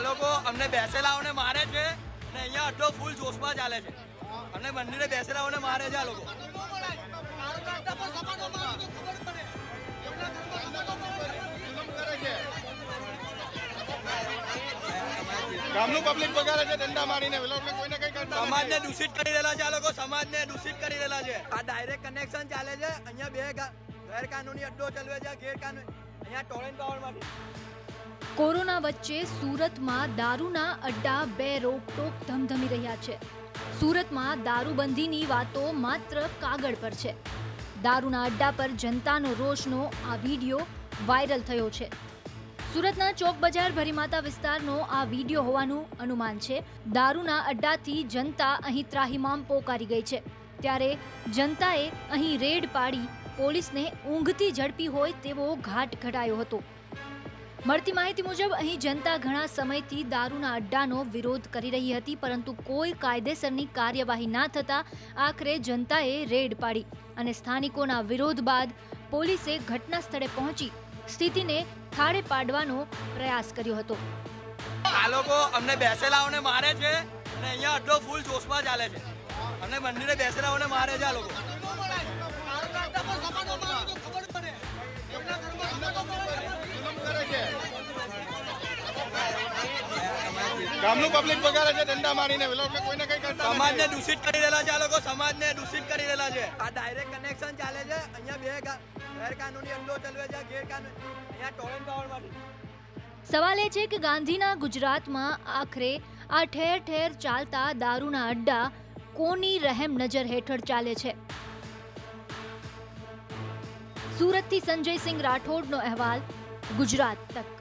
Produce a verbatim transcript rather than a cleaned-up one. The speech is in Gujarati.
લોકો અમને બેસેલાઓને મારે છે અને અહીંયા અડધો ફૂલ જોશમાં ચાલે છે. અમને મંદિરે બેસેલાઓને મારે છે આ લોકો. ગામનું પબ્લિક બગાડે છે દંડા મારીને, કોઈને કઈ કરતા સમાજને દૂષિત કરી રહેલા છે આ લોકો. સમાજને દૂષિત કરી રહેલા છે. આ ડાયરેક્ટ કનેક્શન ચાલે છે. અહીંયા બે ગેરકાનૂની અડ્ડો ચલવે છે. ગેરકાનૂની અહીંયા ટોરેન્ટ પાવરમાંથી. કોરોના વચ્ચે સુરતમાં દારૂના અડ્ડા બે રોકટોક ધમધમી રહ્યા છે. સુરતમાં દારૂબંધીની વાતો માત્ર કાગળ પર છે. દારૂના અડ્ડા પર જનતાનો રોષનો આ વિડીયો વાયરલ થયો છે. સુરતના ચોક બજાર ભરીમાતા વિસ્તારનો આ વિડીયો હોવાનું અનુમાન છે. દારૂના અડ્ડાથી જનતા અહીં ત્રાહિમામ પોકારી ગઈ છે. ત્યારે જનતાએ અહીં રેડ પાડી પોલીસને ઊંઘથી ઝડપી હોય તેવો ઘાટ ઘડાયો હતો. મળતી માહિતી મુજબ અહીં જનતા ઘણા સમયથી દારૂના અડ્ડાનો વિરોધ કરી રહી હતી, પરંતુ કોઈ કાયદેસરની કાર્યવાહી ના થતા આખરે જનતાએ રેડ પાડી અને સ્થાનિકોના વિરોધ બાદ પોલીસે ઘટના સ્થળે પહોંચી સ્થિતિને થાળે પાડવાનો પ્રયાસ કર્યો હતો. આ લોકો અમને બેસેલાઓને મારે છે અને અહીંયા અડધો ફૂલ જોશમાં ચાલે છે. અમને મંદિરે બેસેલાઓને મારે છે આ લોકો. ગામનું પબ્લિક બગાડે છે દંડા મારીને, કોઈને કઈ કરતા સમાજને દૂષિત કરી રહેલા છે આ લોકો. સમાજને દૂષિત કરી રહેલા છે. આ ડાયરેક્ટ કનેક્શન ચાલે છે. અહીંયા બે ગેરકાનૂની અડ્ડો ચલવે છે. ગેરકાનૂની અહીંયા ટોરેન્ટ પાવરમાંથી. સવાલ એ છે કે ગાંધીના ગુજરાતમાં આખરે આ ઠેર ઠેર ચાલતા દારૂના અડ્ડા કોની રહેમ નજર હેઠળ ચાલે છે? સુરતથી સંજયસિંહ રાઠોડનો અહેવાલ, ગુજરાત તક.